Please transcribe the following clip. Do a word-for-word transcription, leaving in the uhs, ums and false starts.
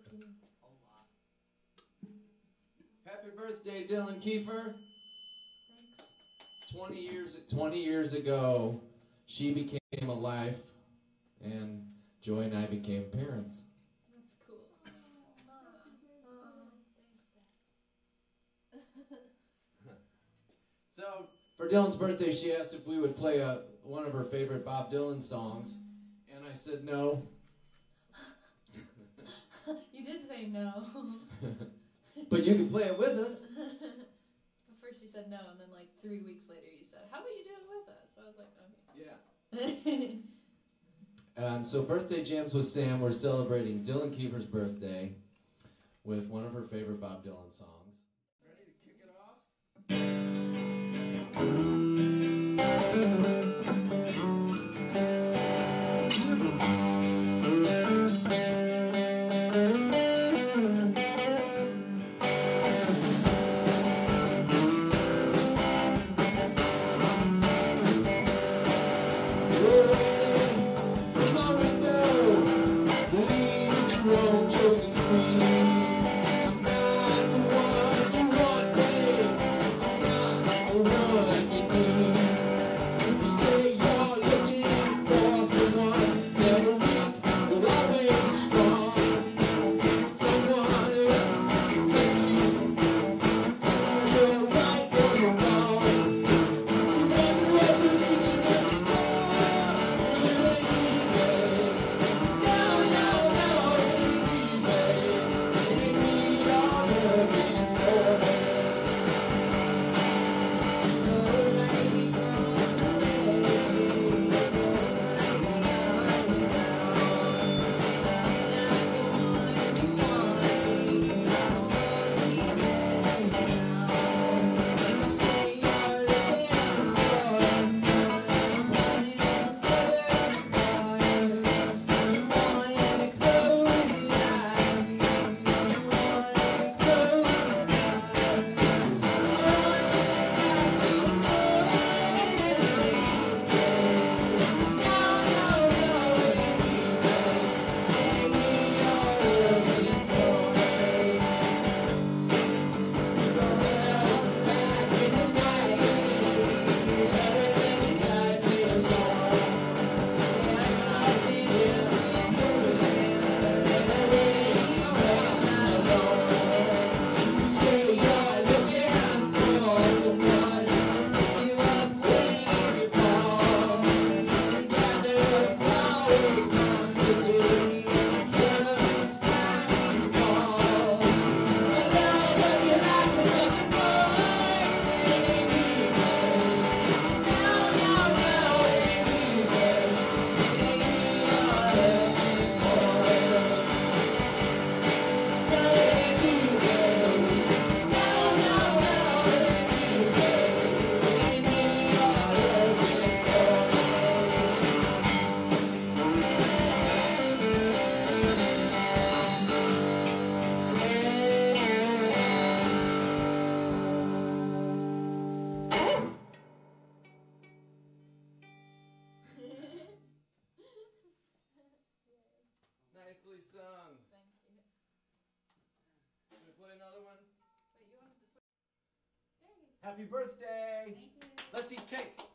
Happy birthday, Dylan Kiefer. Twenty years, twenty years ago, she became a life, and Joy and I became parents. That's cool. So, for Dylan's birthday, she asked if we would play a, one of her favorite Bob Dylan songs, and I said no. You did say no. But you can play it with us. At first you said no, and then like three weeks later you said, how about you do it with us? So I was like, okay. Yeah. And so Birthday Jams with Sam, we're celebrating Dylan Kiefer's birthday with one of her favorite Bob Dylan songs. Ready to kick it off? Nicely sung. Thank you. Should we play another one? Wait, you wanted to switch? Yay. Happy birthday! Thank you. Let's eat cake.